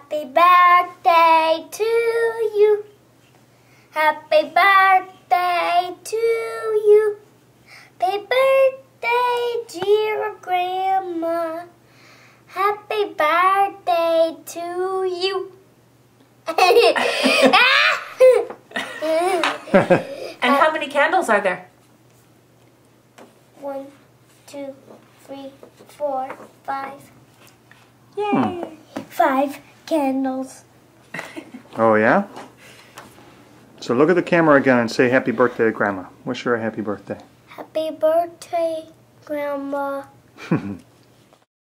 Happy birthday to you. Happy birthday to you. Happy birthday, dear Grandma. Happy birthday to you. And how many candles are there? 1, 2, 3, 4, 5. Yay! 5 candles. Oh, yeah? So look at the camera again and say happy birthday to Grandma. Wish her a happy birthday. Happy birthday, Grandma.